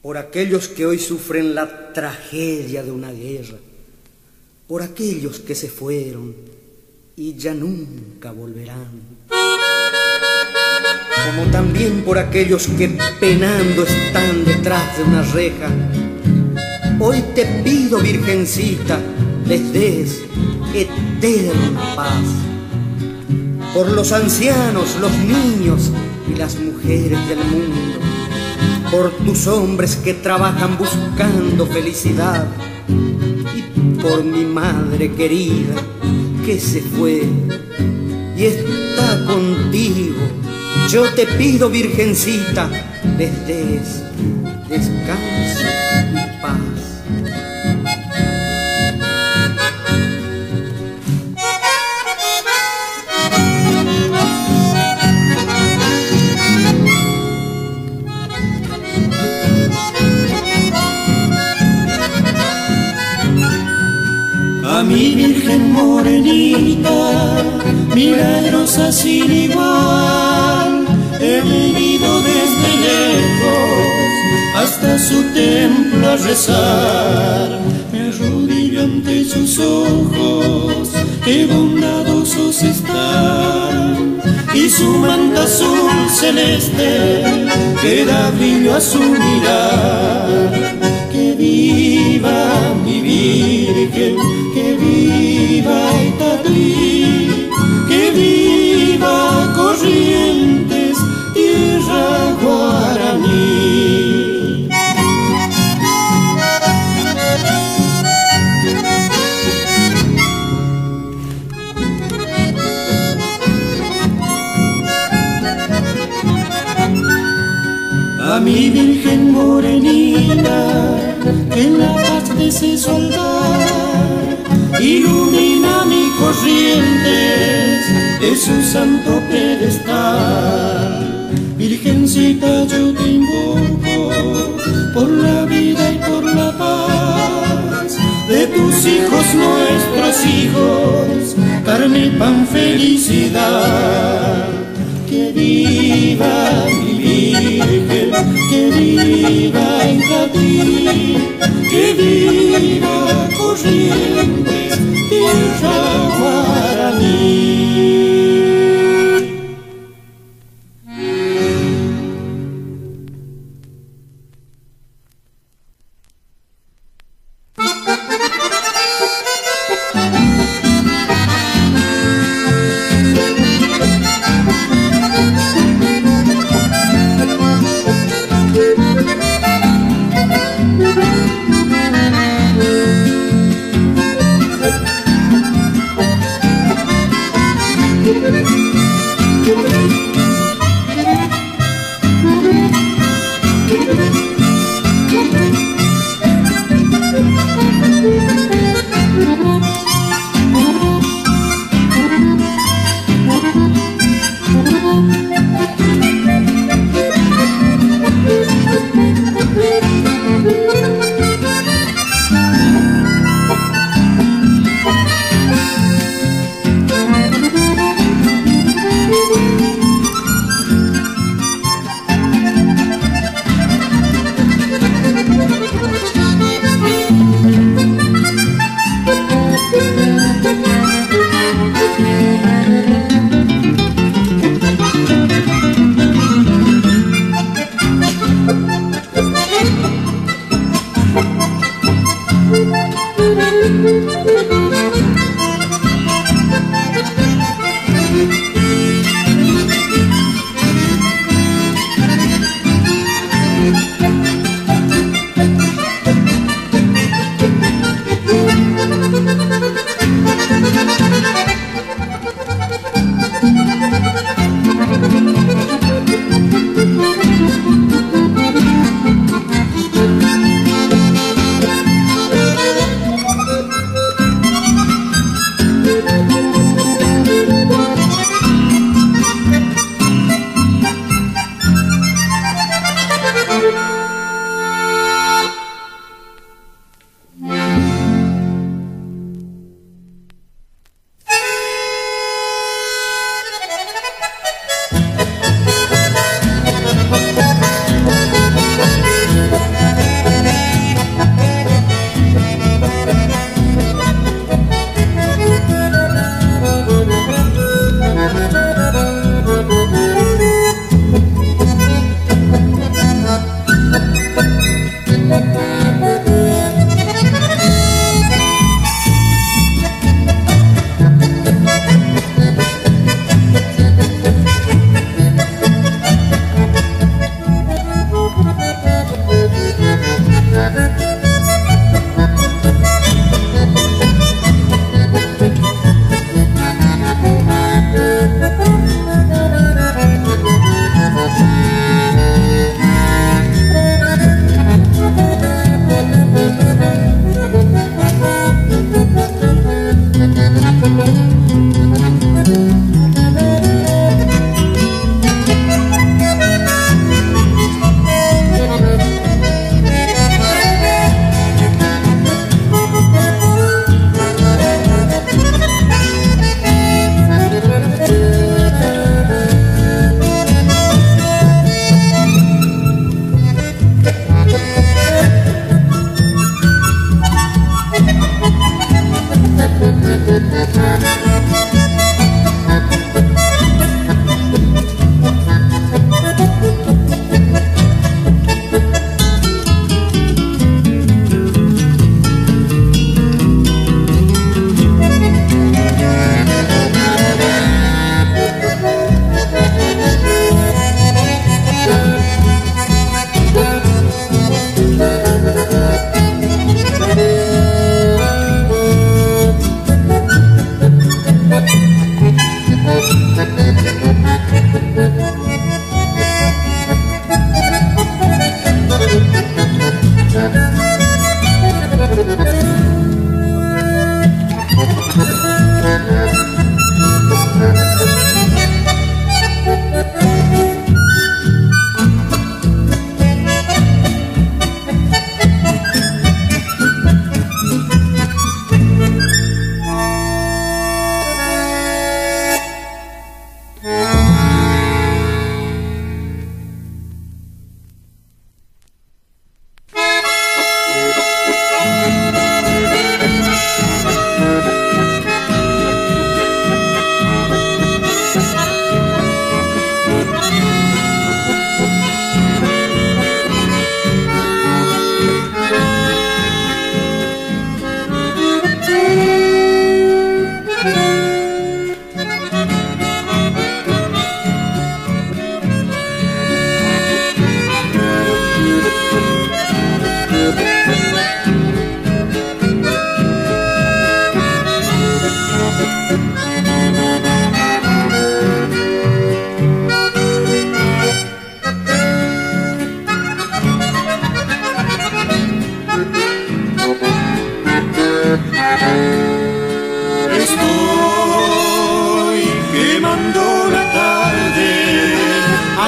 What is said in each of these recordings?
por aquellos que hoy sufren la tragedia de una guerra, por aquellos que se fueron y ya nunca volverán, como también por aquellos que penando están detrás de una reja. Hoy te pido, Virgencita, les des eterna paz. Por los ancianos, los niños y las mujeres del mundo, por tus hombres que trabajan buscando felicidad, y por mi madre querida que se fue y está contigo. Yo te pido, Virgencita, les des descanso y paz. A mi Virgen morenita, milagrosa sin igual, he venido desde lejos hasta su templo a rezar. Me arrodillo ante sus ojos, qué bondadosos están, y su manta azul celeste que da brillo a su mirar. Que viva mi Virgen, que viva Itatí, que viva Corrientes, tierra guaraní. A mi Virgen morenita, que en la paz de ese soldar ilumina mi corrientes de su santo pedestal. Virgencita, yo te invoco por la vida y por la paz de tus hijos, nuestros hijos, carne y pan, felicidad. Que viva mi Virgen, que viva Itatí, que viva Corrientes, tierra guaraní.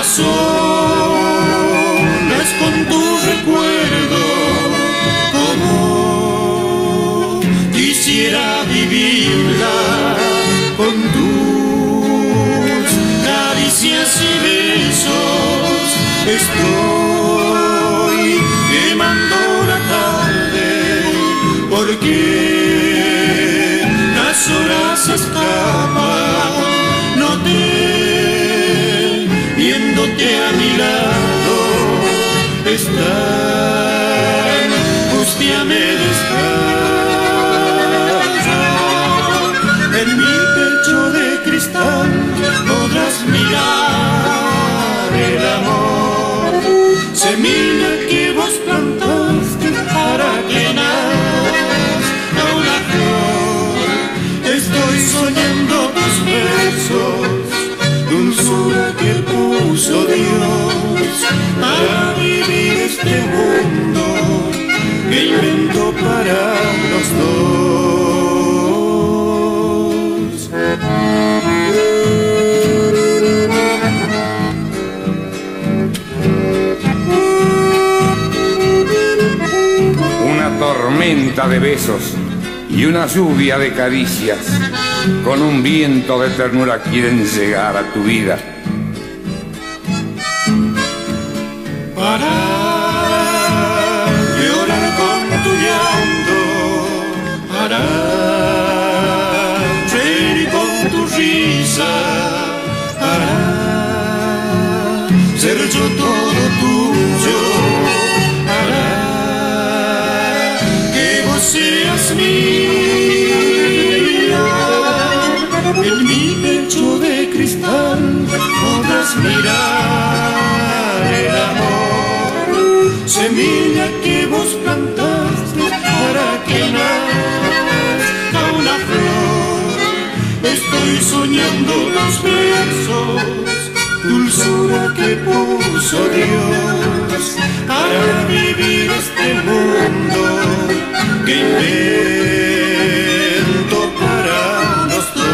solas con tu recuerdo, como quisiera vivirla con tus caricias y besos. Estoy quemando la tarde porque las horas escapan, no te viéndote a mi lado, esta angustia me descansa. En mi pecho de cristal podrás mirar el amor, semilla que vos plantaste para que nazca una flor. Estoy soñando tus versos, dulzura que puso Dios para vivir este mundo que inventó para los dos. Una tormenta de besos y una lluvia de caricias, con un viento de ternura quieren llegar a tu vida. Para llorar con tu llanto, para reír con tu risa, para ser yo todo tuyo, para que vos seas mía. En mi pecho de cristal podrás mirar el amor, semilla que vos plantaste para que nazca una flor. Estoy soñando tus versos, dulzura que puso Dios para vivir este mundo que invento para los dos.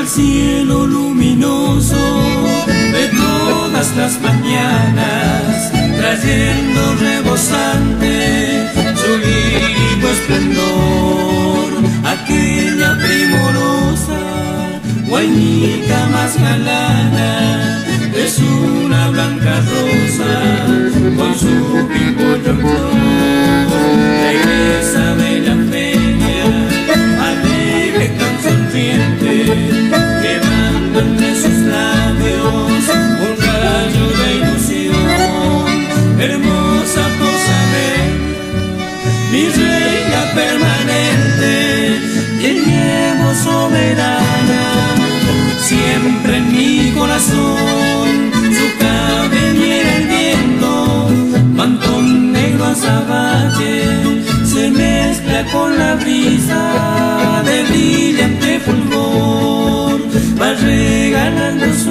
cielo luminoso de todas las mañanas, trayendo rebosante su lírico esplendor. Aquella primorosa guainita más galana es una blanca rosa con su pimpollo en flor. Regresa de la feria, alegre, tan sonriente, llevando entre sus labios un rayo de ilusión. Hermosa posadera, mi reina permanente, y el llevo soberana, siempre en mi corazón. Su cabellera el viento, mantón negro azabache, se mezcla con la brisa de brillante fulgor. Va regalando sueños,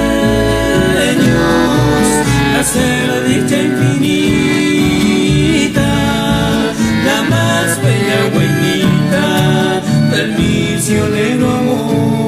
hacer dicha infinita, la más bella güeñita del misionero amor.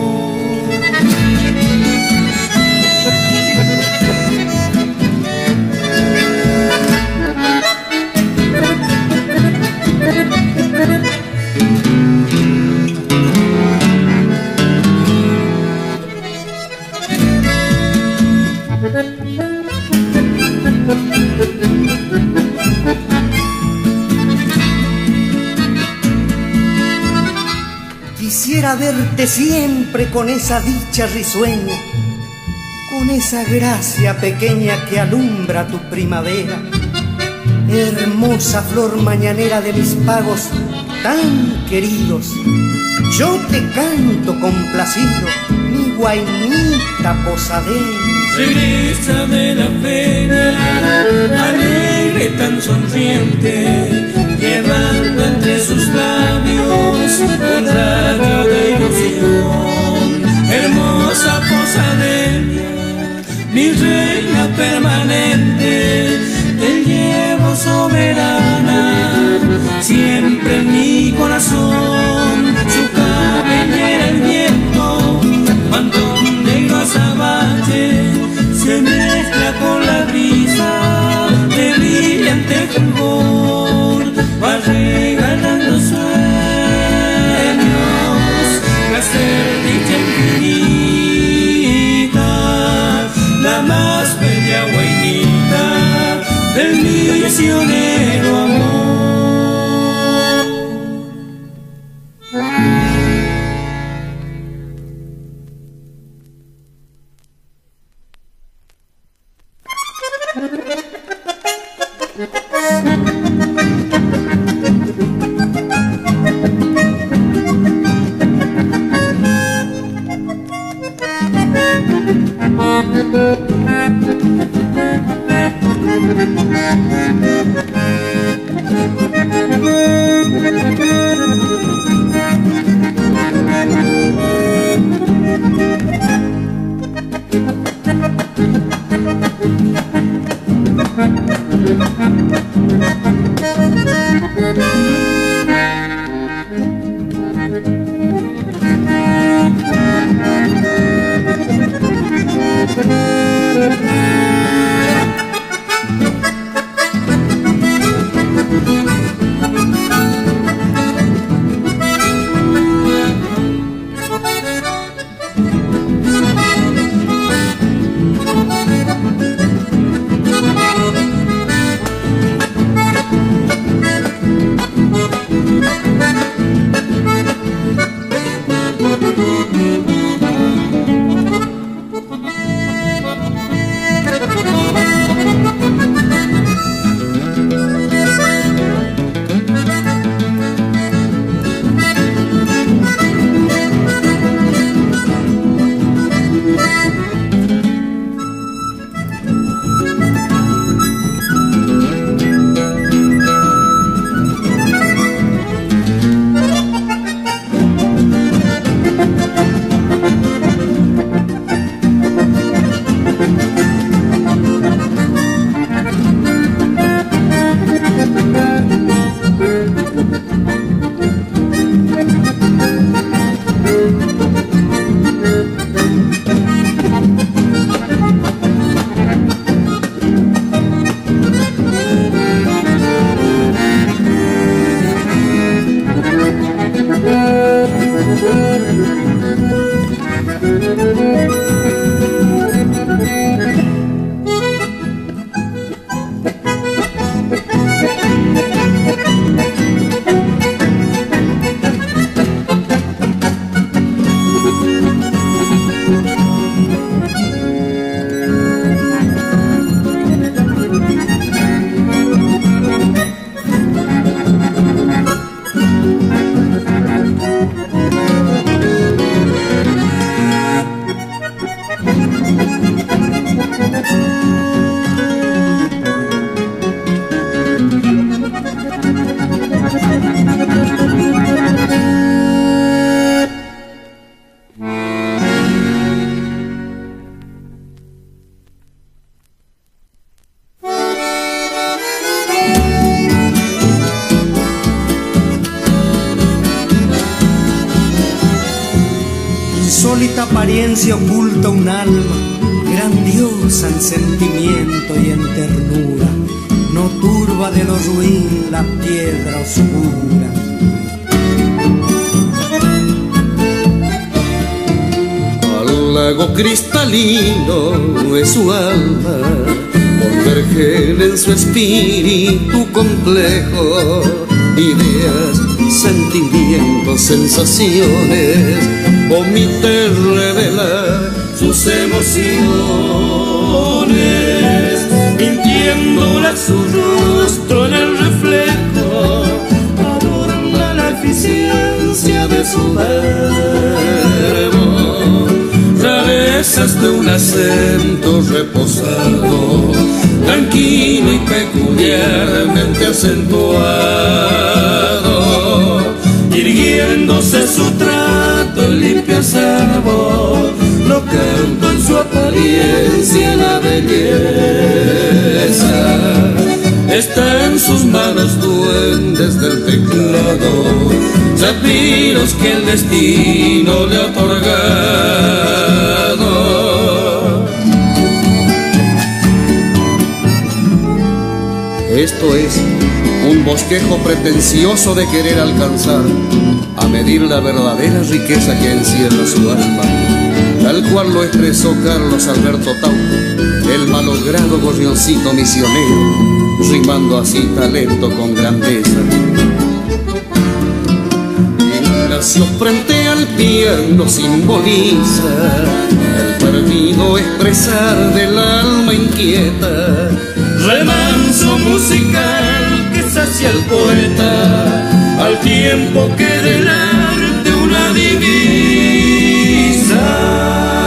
Quisiera verte siempre con esa dicha risueña, con esa gracia pequeña que alumbra tu primavera. Hermosa flor mañanera de mis pagos tan queridos, yo te canto complacido, mi guainita posadera. Regresa de la feria, alegre, tan sonriente, llevando entre sus labios un rayo de ilusión. Hermosa posadera, mi reina permanente, te llevo soberana, siempre en mi corazón. Su cabellera el viento, mantón negro azabache, se mezcla con la brisa de brillante fulgor. Va regalando sueños, insólita apariencia oculta un alma, grandiosa en sentimiento y en ternura, no turba de lo ruin la piedra oscura. Al lago cristalino es su alma, convergen en su espíritu complejo, ideas, sentimientos, sensaciones, omite revelar sus emociones, mintiéndole su rostro en el reflejo, adorna la eficiencia de su verbo, rarezas de un acento reposado, tranquilo y peculiarmente acentuado, irguiéndose su trato en limpio acervo, no canto en su apariencia la belleza. Está en sus manos duendes del teclado, zafiros que el destino le ha otorgado. Esto es un bosquejo pretencioso de querer alcanzar a medir la verdadera riqueza que encierra su alma, tal cual lo expresó Carlos Alberto Taupo, el malogrado gorrioncito misionero, rimando así talento con grandeza. Ignacio frente al piano simboliza el perdido expresar del alma inquieta, remanso musical que sacia al poeta, al tiempo que del arte una divisa.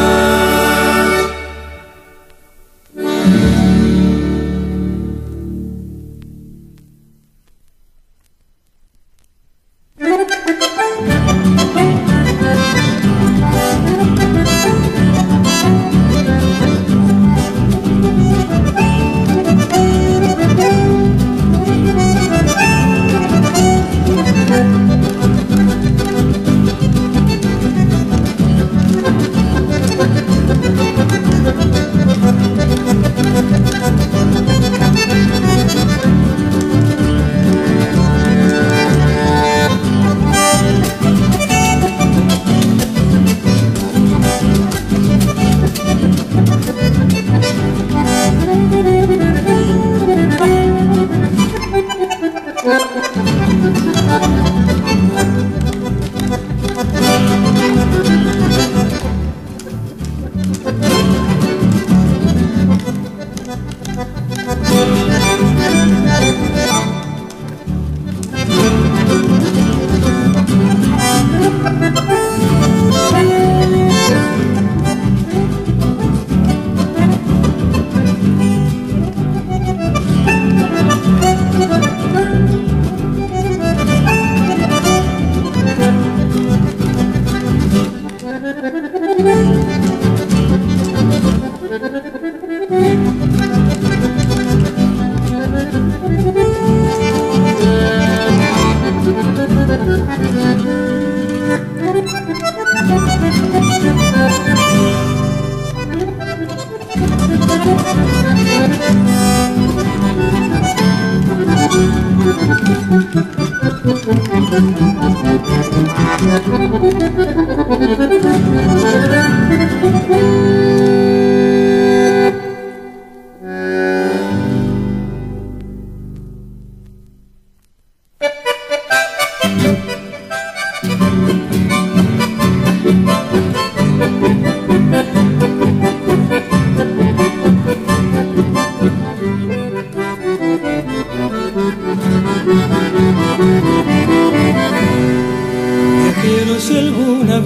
Si alguna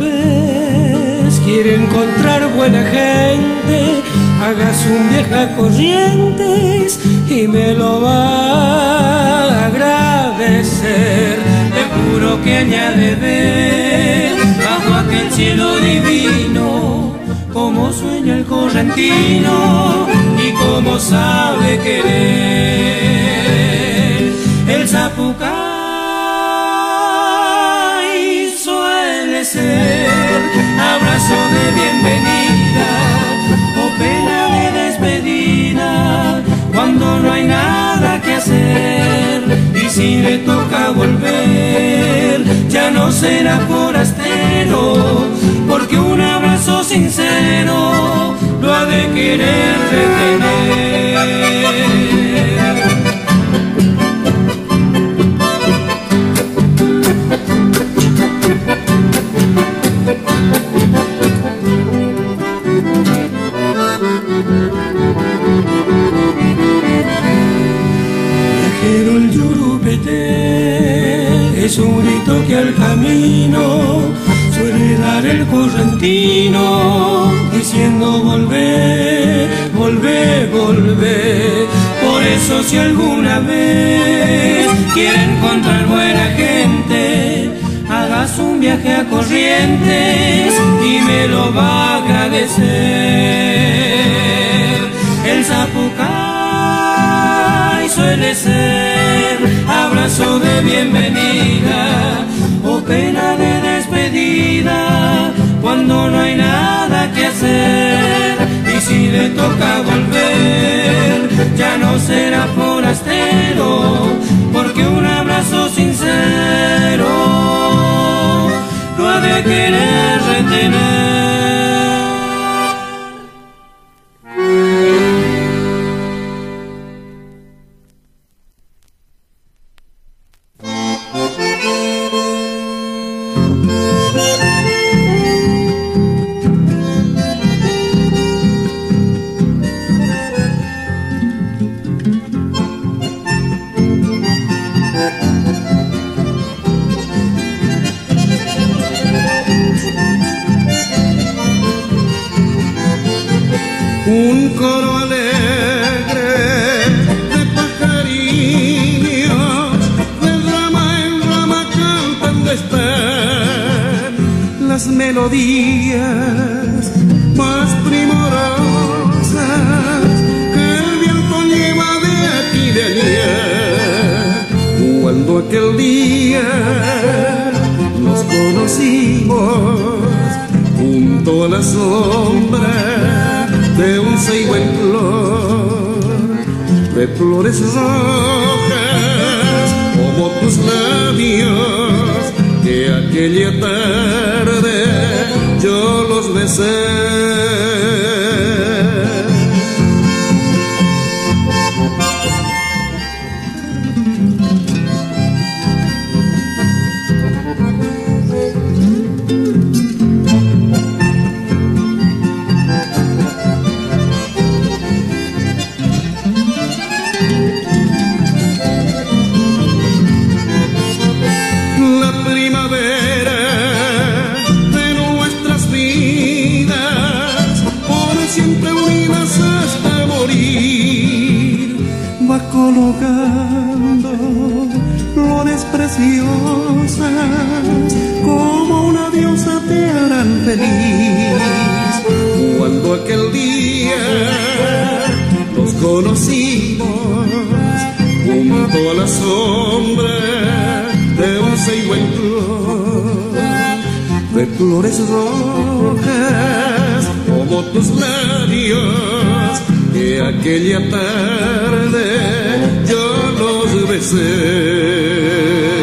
vez quiere encontrar buena gente, hagas un vieja Corrientes y me lo va a agradecer. Te juro que añade ver bajo aquel cielo divino cómo sueña el correntino y cómo sabe querer. El Zapucay abrazo volver, ya no será forastero, porque un abrazo sincero lo ha de querer retener. Viajero, el Yurupete es un grito que al camino suele dar el correntino, diciendo volver, volver, volver. Por eso si alguna vez quiere encontrar buena gente, hagas un viaje a Corrientes y me lo va a agradecer. El Zapucay suele ser abrazo de bienvenida o pena de despedida cuando no hay nada que hacer. Y si le toca volver, ya no será forastero, porque un abrazo sincero lo ha de querer retener. Un coro alegre de pajarillos, de rama en rama cantando están las melodías más primorosas que el viento lleva de aquí y de allá. Cuando aquel día nos conocimos junto a la sombra de un ceibo en flor, de flores rojas como tus labios, que aquella tarde yo los besé. Colocando flores preciosas, como una diosa te harán feliz. Cuando aquel día nos conocimos junto a la sombra de un ceibo en flor, de flores rojas como tus labios, que aquella tarde yo los besé.